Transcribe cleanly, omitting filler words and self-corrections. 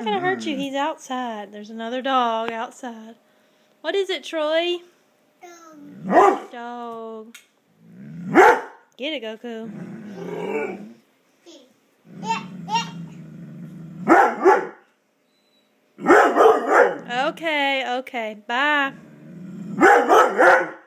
not going to hurt you. He's outside. There's another dog outside. What is it, Troy? Dog. Get it, Goku. Okay, bye.